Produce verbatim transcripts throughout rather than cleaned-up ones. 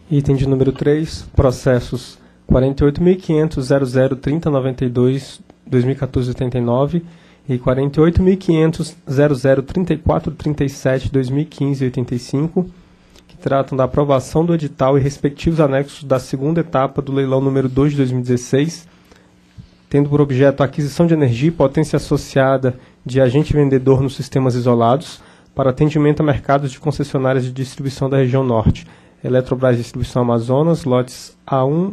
Item de número três, processos quarenta e oito mil quinhentos ponto zero zero trinta ponto noventa e dois ponto dois mil e quatorze ponto oitenta e nove e quarenta e oito mil quinhentos ponto zero zero trinta e quatro ponto trinta e sete ponto dois mil e quinze ponto oitenta e cinco, que tratam da aprovação do edital e respectivos anexos da segunda etapa do leilão número dois de dois mil e dezesseis, tendo por objeto a aquisição de energia e potência associada de agente vendedor nos sistemas isolados para atendimento a mercados de concessionárias de distribuição da região norte, Eletrobras Distribuição Amazonas, lotes A um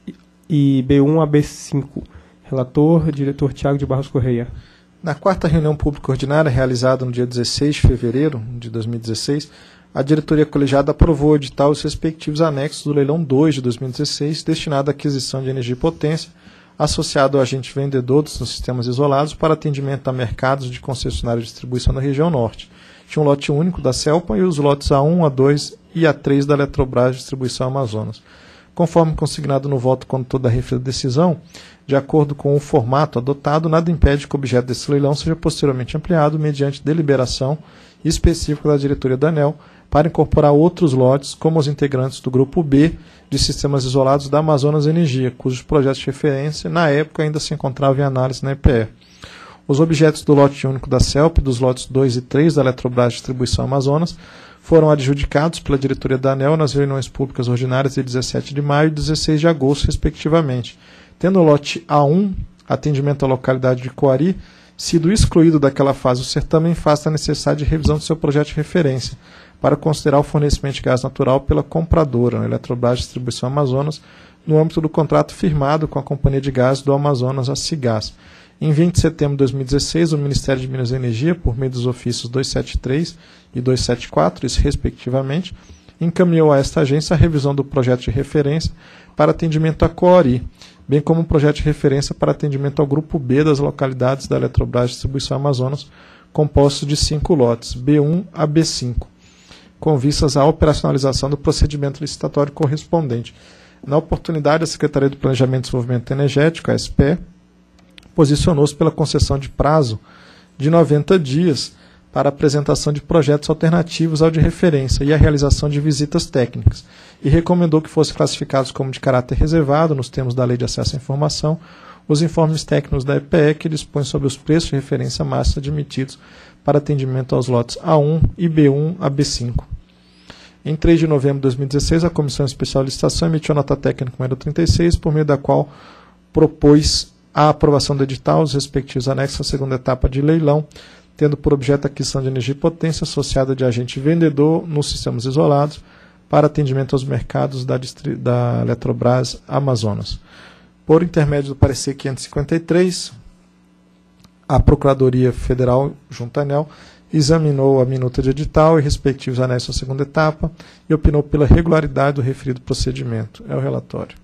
e B um a B cinco. Relator, diretor Tiago de Barros Correia. Na quarta reunião pública ordinária, realizada no dia dezesseis de fevereiro de dois mil e dezesseis, a diretoria colegiada aprovou o edital e os respectivos anexos do leilão dois de dois mil e dezesseis, destinado à aquisição de energia e potência, associado ao agente vendedor dos sistemas isolados para atendimento a mercados de concessionária de distribuição da região norte. Tinha um lote único da CELPA e os lotes A um, A dois e A três da Eletrobras Distribuição Amazonas. Conforme consignado no voto condutor da referida decisão, de acordo com o formato adotado, nada impede que o objeto desse leilão seja posteriormente ampliado mediante deliberação específica da diretoria da ANEEL para incorporar outros lotes, como os integrantes do Grupo B de Sistemas Isolados da Amazonas Energia, cujos projetos de referência, na época, ainda se encontravam em análise na E P E. Os objetos do lote único da CELP e dos lotes dois e três da Eletrobras Distribuição Amazonas foram adjudicados pela diretoria da ANEEL nas reuniões públicas ordinárias de dezessete de maio e dezesseis de agosto, respectivamente, tendo o lote A um, atendimento à localidade de Coari, sido excluído daquela fase o certame em face da necessidade de revisão do seu projeto de referência, para considerar o fornecimento de gás natural pela compradora, a Eletrobras Distribuição Amazonas, no âmbito do contrato firmado com a Companhia de Gás do Amazonas, a Cigás. Em vinte de setembro de dois mil e dezesseis, o Ministério de Minas e Energia, por meio dos ofícios duzentos e setenta e três e duzentos e setenta e quatro, isso respectivamente, encaminhou a esta agência a revisão do projeto de referência para atendimento a Coari, bem como um projeto de referência para atendimento ao Grupo B das localidades da Eletrobras Distribuição Amazonas, composto de cinco lotes, B um a B cinco, com vistas à operacionalização do procedimento licitatório correspondente. Na oportunidade, a Secretaria do Planejamento e Desenvolvimento Energético, a S P E, posicionou-se pela concessão de prazo de noventa dias para a apresentação de projetos alternativos ao de referência e a realização de visitas técnicas, e recomendou que fossem classificados como de caráter reservado, nos termos da Lei de Acesso à Informação, os informes técnicos da E P E que dispõem sobre os preços de referência máxima admitidos para atendimento aos lotes A um e B um a B cinco. Em três de novembro de dois mil e dezesseis, a Comissão Especial de Licitação emitiu a nota técnica número trinta e seis, por meio da qual propôs a aprovação do edital, os respectivos anexos à segunda etapa de leilão, tendo por objeto a aquisição de energia e potência associada de agente vendedor nos sistemas isolados para atendimento aos mercados da, da Eletrobras Amazonas. Por intermédio do parecer quinhentos e cinquenta e três, a Procuradoria Federal, junto à ANEEL, examinou a minuta de edital e respectivos anexos à segunda etapa e opinou pela regularidade do referido procedimento. É o relatório.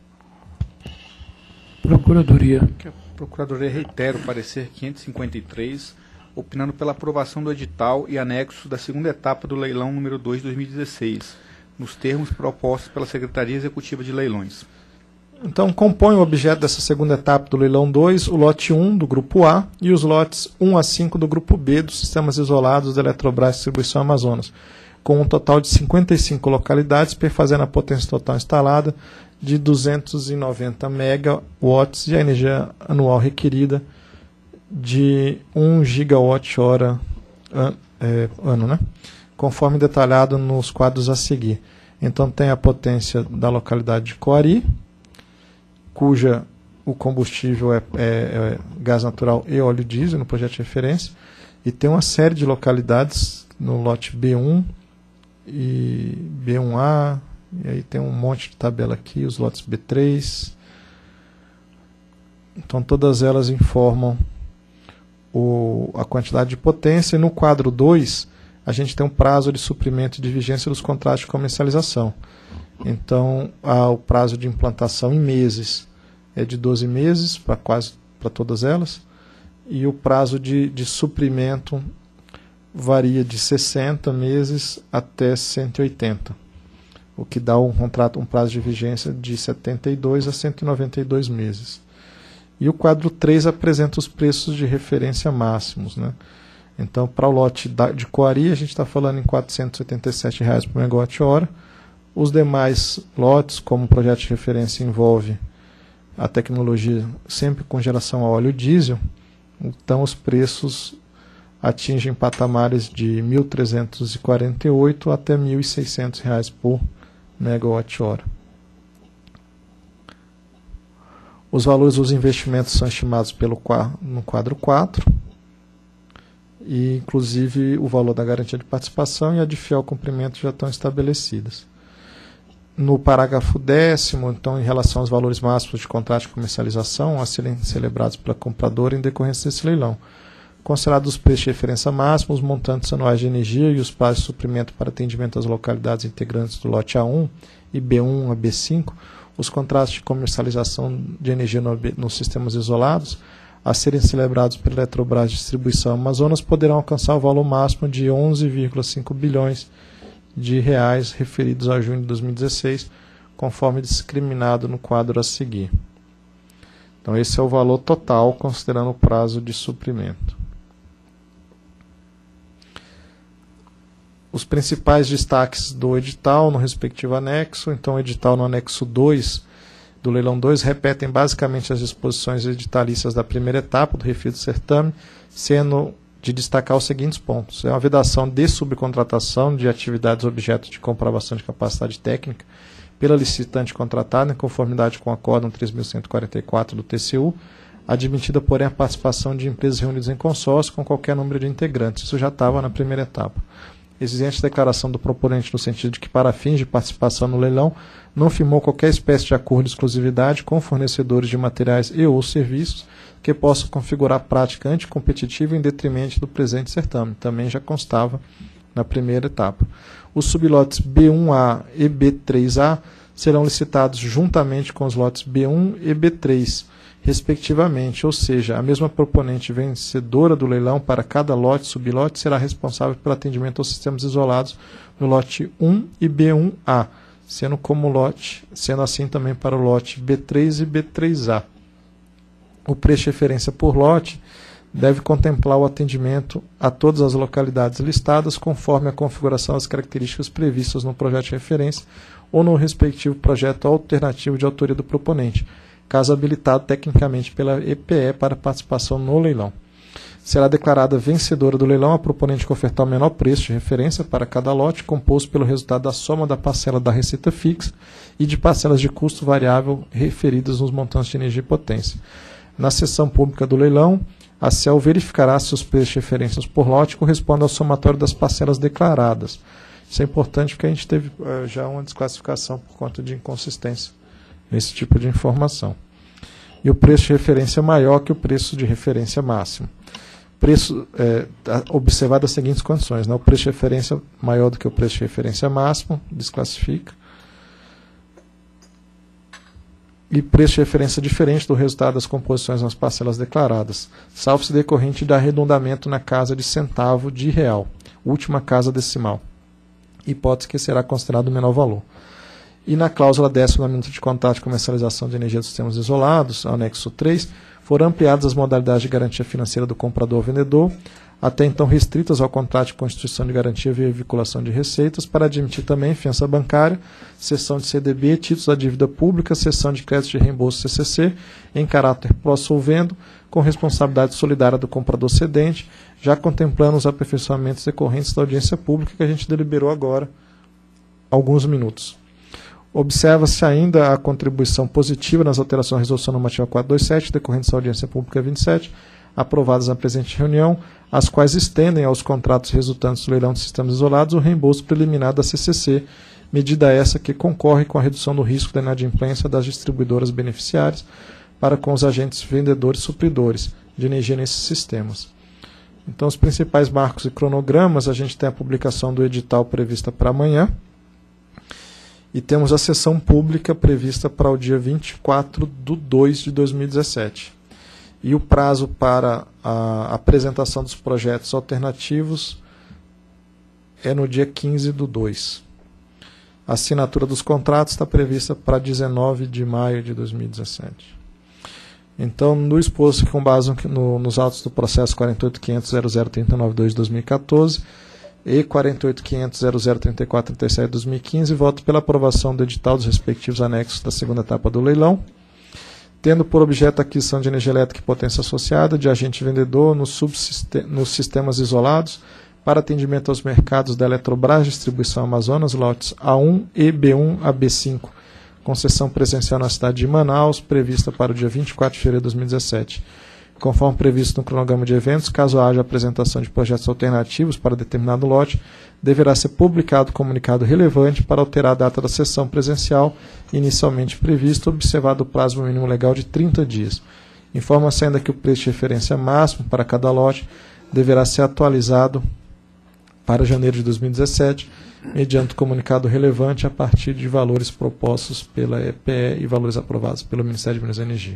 Procuradoria. A Procuradoria reitera o parecer quinhentos e cinquenta e três, opinando pela aprovação do edital e anexos da segunda etapa do leilão número dois de dois mil e dezesseis, nos termos propostos pela Secretaria Executiva de Leilões. Então, compõe o objeto dessa segunda etapa do leilão dois o lote um do Grupo A e os lotes um a cinco do Grupo B dos Sistemas Isolados da Eletrobras Distribuição Amazonas, com um total de cinquenta e cinco localidades, perfazendo a potência total instalada de duzentos e noventa megawatts e a energia anual requerida de um gigawatt-hora an, é, ano, né? Conforme detalhado nos quadros a seguir. Então, tem a potência da localidade de Coari, cuja o combustível é, é, é gás natural e óleo diesel no projeto de referência, e tem uma série de localidades no lote B um e B um A, e aí tem um monte de tabela aqui, os lotes B três. Então, todas elas informam o, a quantidade de potência, e no quadro dois, a gente tem um prazo de suprimento e de vigência dos contratos de comercialização. Então, há o prazo de implantação em meses é de doze meses para quase para todas elas, e o prazo de, de suprimento varia de sessenta meses até cento e oitenta, o que dá um contrato, um prazo de vigência de setenta e dois a cento e noventa e dois meses. E o quadro três apresenta os preços de referência máximos, né? Então, para o lote da, de Coari, a gente está falando em quatrocentos e oitenta e sete reais por megawatt-hora, Os demais lotes, como o projeto de referência envolve a tecnologia sempre com geração a óleo diesel, então os preços atingem patamares de mil trezentos e quarenta e oito reais até mil e seiscentos reais por megawatt-hora. Os valores dos investimentos são estimados pelo, no quadro quatro, e inclusive o valor da garantia de participação e a de fiel cumprimento já estão estabelecidas. No parágrafo décimo, então, em relação aos valores máximos de contrato de comercialização a serem celebrados pela compradora em decorrência desse leilão, considerados os preços de referência máximos, os montantes anuais de energia e os prazos de suprimento para atendimento às localidades integrantes do lote A um e B um a B cinco, os contratos de comercialização de energia no, nos sistemas isolados, a serem celebrados pela Eletrobras Distribuição Amazonas, poderão alcançar o valor máximo de onze vírgula cinco bilhões de reais referidos a junho de dois mil e dezesseis, conforme discriminado no quadro a seguir. Então, esse é o valor total, considerando o prazo de suprimento. Os principais destaques do edital no respectivo anexo. Então, o edital no anexo dois do leilão dois repetem basicamente as disposições editalícias da primeira etapa do referido certame, sendo de destacar os seguintes pontos. É uma vedação de subcontratação de atividades objeto de comprovação de capacidade técnica pela licitante contratada, em conformidade com o Acórdão três mil cento e quarenta e quatro do T C U, admitida, porém, a participação de empresas reunidas em consórcio com qualquer número de integrantes. Isso já estava na primeira etapa. Exigente declaração do proponente no sentido de que, para fins de participação no leilão, não firmou qualquer espécie de acordo de exclusividade com fornecedores de materiais e ou serviços que possam configurar prática anticompetitiva em detrimento do presente certame. Também já constava na primeira etapa. Os sublotes B um A e B três A serão licitados juntamente com os lotes B um e B três, respectivamente, ou seja, a mesma proponente vencedora do leilão para cada lote e sublote será responsável pelo atendimento aos sistemas isolados no lote um e B um A, sendo, como lote, sendo assim também para o lote B três e B três A. O preço de referência por lote deve contemplar o atendimento a todas as localidades listadas conforme a configuração das características previstas no projeto de referência ou no respectivo projeto alternativo de autoria do proponente, caso habilitado tecnicamente pela E P E para participação no leilão. Será declarada vencedora do leilão a proponente que ofertar o menor preço de referência para cada lote, composto pelo resultado da soma da parcela da receita fixa e de parcelas de custo variável referidas nos montantes de energia e potência. Na sessão pública do leilão, a C E L verificará se os preços de referências por lote correspondem ao somatório das parcelas declaradas. Isso é importante porque a gente teve uh, já uma desclassificação por conta de inconsistência nesse tipo de informação. E o preço de referência é maior que o preço de referência máximo. Preço, é, observadas as seguintes condições, né? O preço de referência maior do que o preço de referência máximo, desclassifica. E preço de referência diferente do resultado das composições nas parcelas declaradas, salvo se decorrente de arredondamento na casa de centavo de real, última casa decimal, hipótese que será considerado o menor valor. E na cláusula décima da minuta de contrato de comercialização de energia dos sistemas isolados, anexo três, foram ampliadas as modalidades de garantia financeira do comprador-vendedor, até então restritas ao contrato de constituição de garantia via vinculação de receitas, para admitir também fiança bancária, cessão de C D B, títulos da dívida pública, cessão de crédito de reembolso C C C, em caráter pró-solvendo, com responsabilidade solidária do comprador cedente, já contemplando os aperfeiçoamentos decorrentes da audiência pública que a gente deliberou agora há alguns minutos. Observa-se ainda a contribuição positiva nas alterações à Resolução Normativa quatrocentos e vinte e sete, decorrentes da audiência pública vinte e sete, aprovadas na presente reunião, as quais estendem aos contratos resultantes do leilão de sistemas isolados o reembolso preliminar da C C C, medida essa que concorre com a redução do risco da inadimplência das distribuidoras beneficiárias para com os agentes vendedores e supridores de energia nesses sistemas. Então, os principais marcos e cronogramas, a gente tem a publicação do edital prevista para amanhã, e temos a sessão pública prevista para o dia vinte e quatro de dois de dois mil e dezessete. E o prazo para a apresentação dos projetos alternativos é no dia quinze do dois. A assinatura dos contratos está prevista para dezenove de maio de dois mil e dezessete. Então, no exposto com base no, nos autos do processo quarenta e oito ponto quinhentos ponto zero zero três nove dois de dois mil e quatorze, E quarenta e oito mil quinhentos, zero zero trinta e quatro, trinta e sete de dois mil e quinze. Voto pela aprovação do edital dos respectivos anexos da segunda etapa do leilão, tendo por objeto a aquisição de energia elétrica e potência associada de agente vendedor nos, nos sistemas isolados para atendimento aos mercados da Eletrobras Distribuição Amazonas, lotes A um e B um a B cinco, concessão presencial na cidade de Manaus, prevista para o dia vinte e quatro de fevereiro de dois mil e dezessete. Conforme previsto no cronograma de eventos, caso haja apresentação de projetos alternativos para determinado lote, deverá ser publicado comunicado relevante para alterar a data da sessão presencial inicialmente prevista, observado o prazo mínimo legal de trinta dias. Informa-se ainda que o preço de referência máximo para cada lote deverá ser atualizado para janeiro de dois mil e dezessete, mediante comunicado relevante a partir de valores propostos pela E P E e valores aprovados pelo Ministério de Minas e Energia.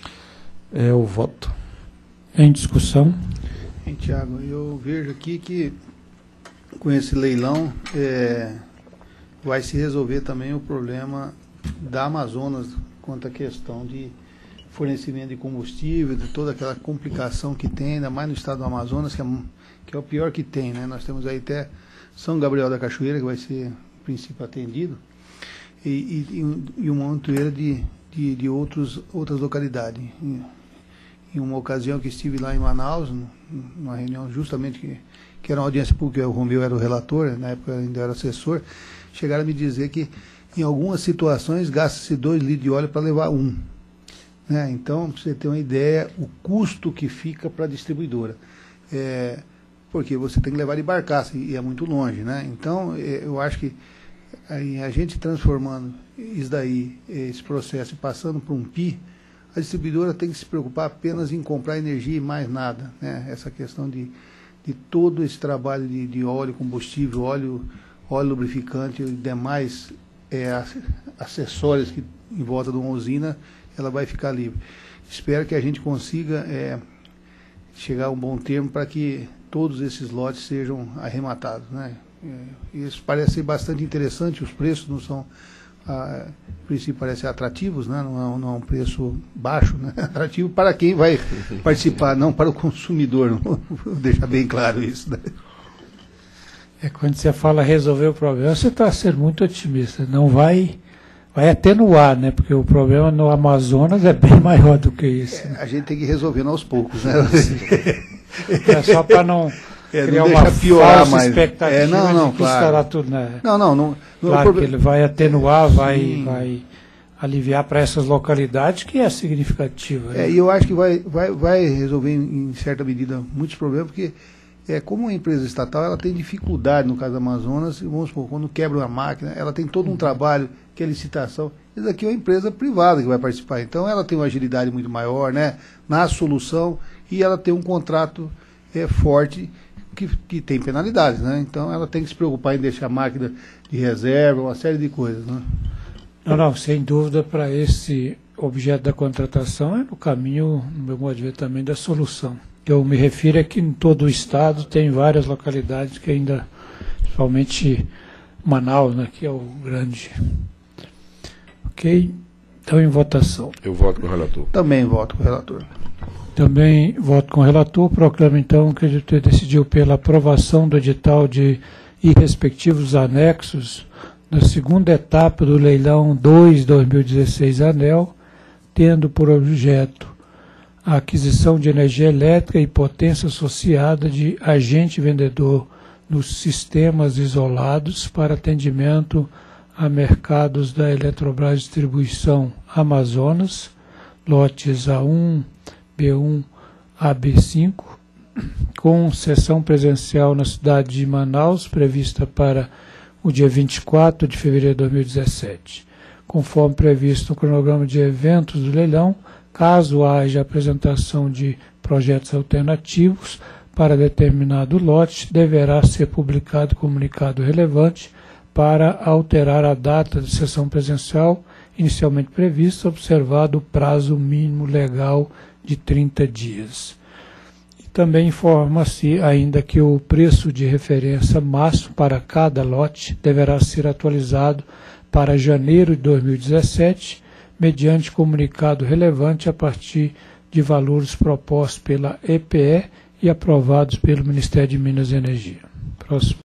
É o voto. Em discussão. Hein, Tiago, eu vejo aqui que com esse leilão é, vai se resolver também o problema da Amazonas quanto à questão de fornecimento de combustível, de toda aquela complicação que tem, ainda mais no estado do Amazonas, que é, que é o pior que tem, né? Nós temos aí até São Gabriel da Cachoeira, que vai ser, no princípio, atendido, e, e, e uma montoeira de, de, de outros, outras localidades. Em, em uma ocasião que estive lá em Manaus, numa reunião justamente que, que era uma audiência pública, o Romeu era o relator, na época ainda era assessor, chegaram a me dizer que em algumas situações gasta-se dois litros de óleo para levar um. Né? Então, para você ter uma ideia, o custo que fica para a distribuidora. É, porque você tem que levar de barcaça e é muito longe. Né? Então, é, eu acho que a, a gente transformando isso daí, esse processo, e passando para um P I, a distribuidora tem que se preocupar apenas em comprar energia e mais nada. Né? Essa questão de, de todo esse trabalho de, de óleo, combustível, óleo, óleo lubrificante e demais é, acessórios que, em volta de uma usina, ela vai ficar livre. Espero que a gente consiga é, chegar a um bom termo para que todos esses lotes sejam arrematados. Né? É, isso parece ser bastante interessante, os preços não são... A princípio parecem atrativos, né? não, é, não é um preço baixo, né? Atrativo para quem vai participar, não para o consumidor, vou deixar bem claro isso. Né? É, quando você fala resolver o problema, você está sendo muito otimista, não vai, vai atenuar, né? Porque o problema no Amazonas é bem maior do que isso. Né? É, a gente tem que ir resolvendo aos poucos, né? É só para não... É, criar não uma deixa piorar falsa mais. expectativa É, não, não, de que claro. estará tudo, né? Não, não, não. não claro proble... que ele vai atenuar, vai, Sim. vai aliviar para essas localidades, que é significativa. Né? É, e eu acho que vai, vai, vai resolver, em, em certa medida, muitos problemas, porque é, como uma empresa estatal, ela tem dificuldade, no caso do Amazonas, vamos supor, quando quebra uma máquina, ela tem todo um trabalho, que é licitação. Isso aqui é uma empresa privada que vai participar. Então, ela tem uma agilidade muito maior, né, na solução, e ela tem um contrato é, forte, Que, que tem penalidades, né? Então ela tem que se preocupar em deixar a máquina de reserva, uma série de coisas, né? Não, não, sem dúvida, para esse objeto da contratação é no caminho, no meu modo de ver, também da solução. Eu me refiro é que em todo o estado tem várias localidades que ainda, principalmente Manaus, né, que é o grande. Ok? Então, em votação. Eu voto com o relator. Também voto com o relator. Também voto com o relator. Proclamo, então, que a gente decidiu pela aprovação do edital de e respectivos anexos da segunda etapa do leilão dois dois mil e dezesseis ANEEL, tendo por objeto a aquisição de energia elétrica e potência associada de agente vendedor nos sistemas isolados para atendimento a mercados da Eletrobras Distribuição Amazonas, lotes A um, B um a B cinco, com sessão presencial na cidade de Manaus, prevista para o dia vinte e quatro de fevereiro de dois mil e dezessete. Conforme previsto no cronograma de eventos do leilão, caso haja apresentação de projetos alternativos para determinado lote, deverá ser publicado comunicado relevante para alterar a data de sessão presencial inicialmente prevista, observado o prazo mínimo legal de trinta dias. E também informa-se ainda que o preço de referência máximo para cada lote deverá ser atualizado para janeiro de dois mil e dezessete, mediante comunicado relevante a partir de valores propostos pela E P E e aprovados pelo Ministério de Minas e Energia. Próximo.